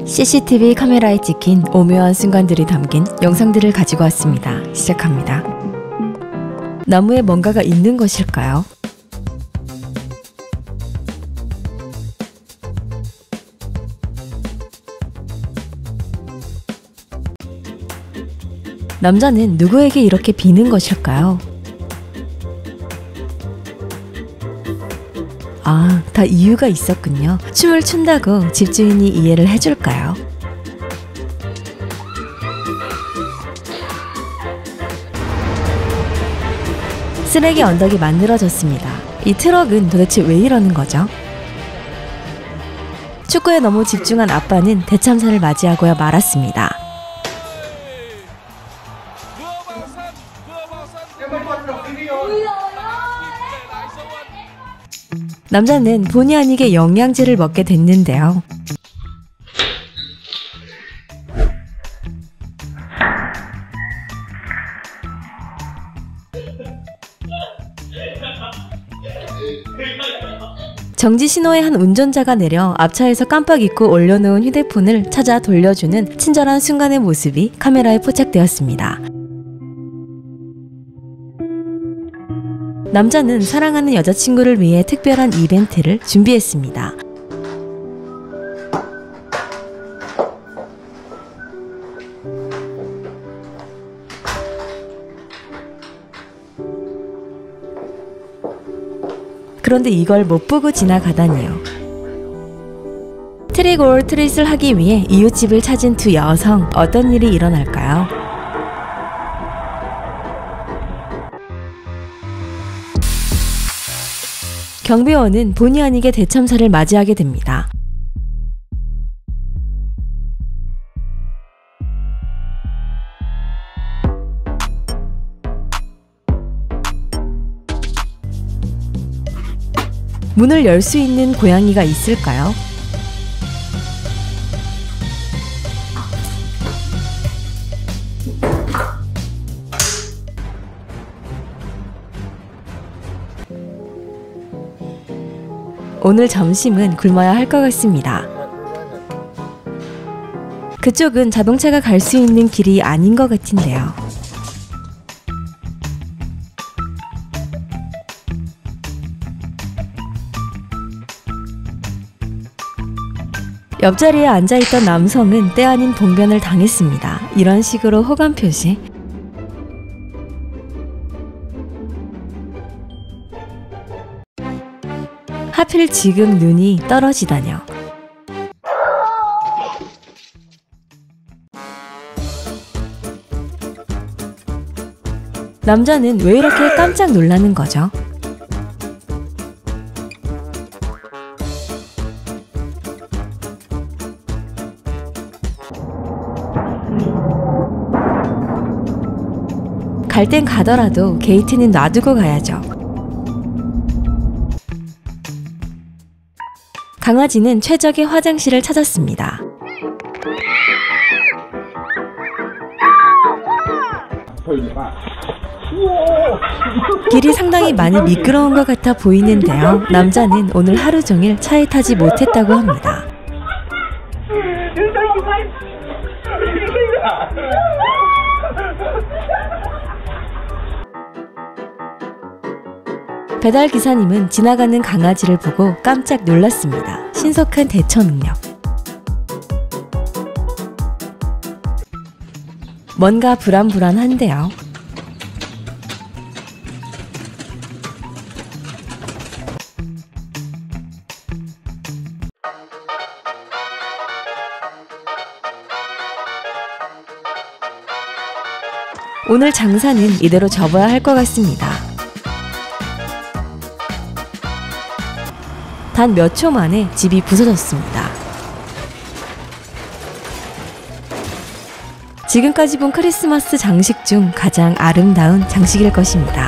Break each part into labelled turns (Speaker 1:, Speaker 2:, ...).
Speaker 1: CCTV 카메라에 찍힌 오묘한 순간들이 담긴 영상들을 가지고 왔습니다. 시작합니다. 나무에 뭔가가 있는 것일까요? 남자는 누구에게 이렇게 비는 것일까요? 아, 다 이유가 있었군요. 춤을 춘다고 집주인이 이해를 해줄까요? 쓰레기 언덕이 만들어졌습니다. 이 트럭은 도대체 왜 이러는 거죠? 축구에 너무 집중한 아빠는 대참사를 맞이하고야 말았습니다. 남자는 본의 아니게 영양제를 먹게 됐는데요. 정지 신호에 한 운전자가 내려 앞차에서 깜빡 잊고 올려놓은 휴대폰을 찾아 돌려주는 친절한 순간의 모습이 카메라에 포착되었습니다. 남자는 사랑하는 여자친구를 위해 특별한 이벤트를 준비했습니다. 그런데 이걸 못 보고 지나가다니요. 트릭 올 트릿을 하기 위해 이웃집을 찾은 두 여성, 어떤 일이 일어날까요? 경비원은 본의 아니게 대참사를 맞이하게 됩니다. 문을 열 수 있는 고양이가 있을까요? 오늘 점심은 굶어야 할 것 같습니다. 그쪽은 자동차가 갈 수 있는 길이 아닌 것 같은데요. 옆자리에 앉아있던 남성은 때 아닌 봉변을 당했습니다. 이런 식으로 호감 표시. 하필 지금 눈이 떨어지다뇨. 남자는 왜 이렇게 깜짝 놀라는 거죠? 갈 땐 가더라도 게이트는 놔두고 가야죠. 강아지는 최적의 화장실을 찾았습니다. 길이 상당히 많이 미끄러운 것 같아 보이는데요. 남자는 오늘 하루 종일 차에 타지 못했다고 합니다. 배달 기사님은 지나가는 강아지를 보고 깜짝 놀랐습니다. 신속한 대처 능력. 뭔가 불안불안한데요. 오늘 장사는 이대로 접어야 할 것 같습니다. 단 몇 초 만에 집이 부서졌습니다. 지금까지 본 크리스마스 장식 중 가장 아름다운 장식일 것입니다.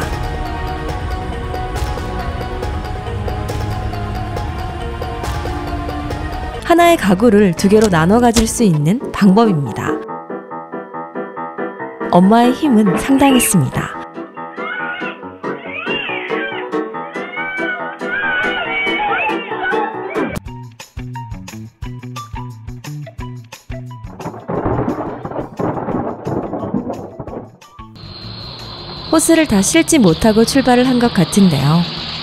Speaker 1: 하나의 가구를 두 개로 나눠 가질 수 있는 방법입니다. 엄마의 힘은 상당했습니다. 호스를 다 실지 못하고 출발을 한 것 같은데요.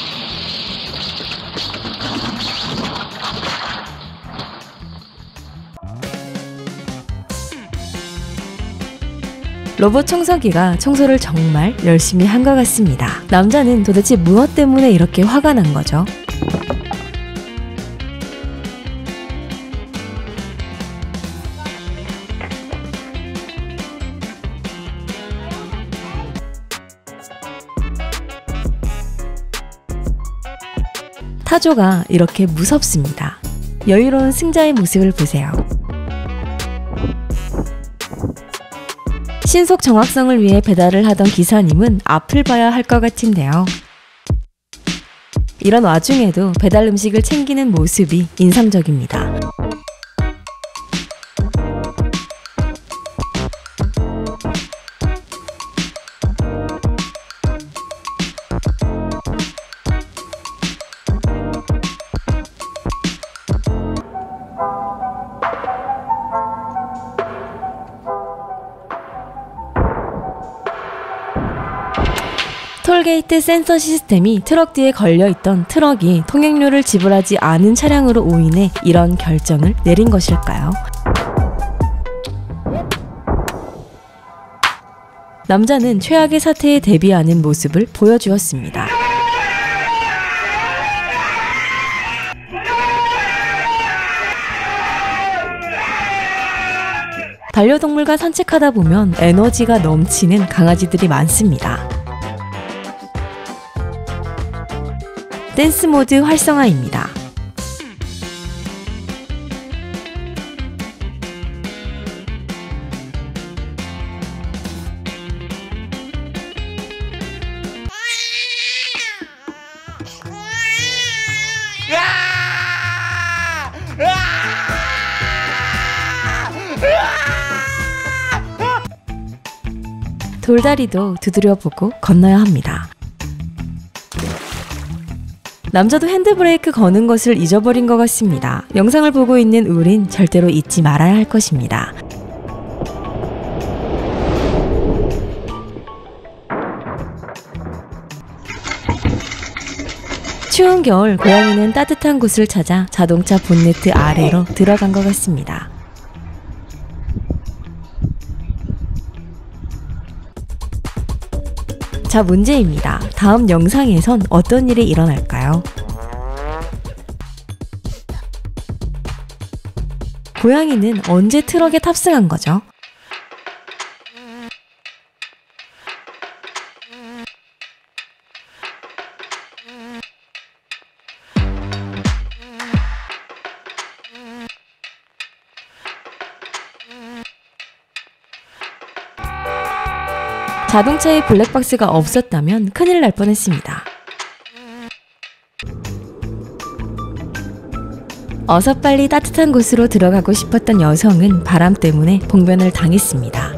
Speaker 1: 로봇 청소기가 청소를 정말 열심히 한 것 같습니다. 남자는 도대체 무엇 때문에 이렇게 화가 난 거죠? 타조가 이렇게 무섭습니다. 여유로운 승자의 모습을 보세요. 신속 정확성을 위해 배달을 하던 기사님은 앞을 봐야 할 것 같은데요. 이런 와중에도 배달 음식을 챙기는 모습이 인상적입니다. 톨게이트 센서 시스템이 트럭 뒤에 걸려있던 트럭이 통행료를 지불하지 않은 차량으로 오인해 이런 결정을 내린 것일까요? 남자는 최악의 사태에 대비하는 모습을 보여주었습니다. 반려동물과 산책하다 보면 에너지가 넘치는 강아지들이 많습니다. 댄스 모드 활성화입니다. 돌다리도 두드려보고 건너야 합니다. 남자도 핸드브레이크 거는 것을 잊어버린 것 같습니다. 영상을 보고 있는 우린 절대로 잊지 말아야 할 것입니다. 추운 겨울 고양이는 따뜻한 곳을 찾아 자동차 본네트 아래로 들어간 것 같습니다. 자, 문제입니다. 다음 영상에선 어떤 일이 일어날까요? 고양이는 언제 트럭에 탑승한 거죠? 자동차에 블랙박스가 없었다면 큰일 날 뻔했습니다. 어서 빨리 따뜻한 곳으로 들어가고 싶었던 여성은 바람 때문에 봉변을 당했습니다.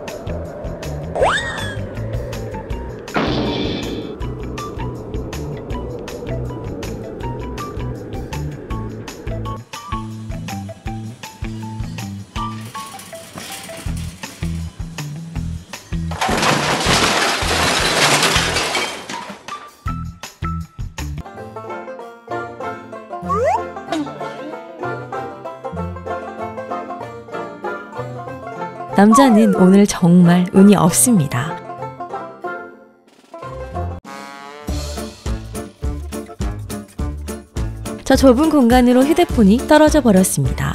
Speaker 1: 남자는 오늘 정말 운이 없습니다. 저 좁은 공간으로 휴대폰이 떨어져 버렸습니다.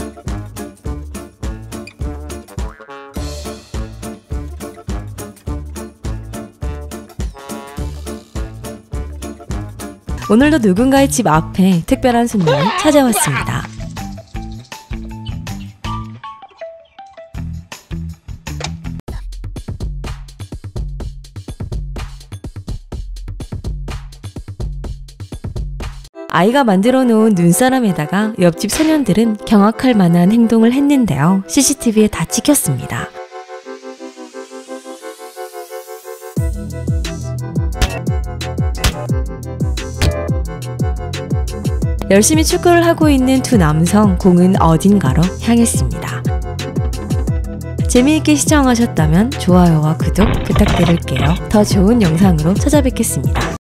Speaker 1: 오늘도 누군가의 집 앞에 특별한 손님이 찾아왔습니다. 아이가 만들어 놓은 눈사람에다가 옆집 소년들은 경악할 만한 행동을 했는데요. CCTV에 다 찍혔습니다. 열심히 축구를 하고 있는 두 남성, 공은 어딘가로 향했습니다. 재미있게 시청하셨다면 좋아요와 구독 부탁드릴게요. 더 좋은 영상으로 찾아뵙겠습니다.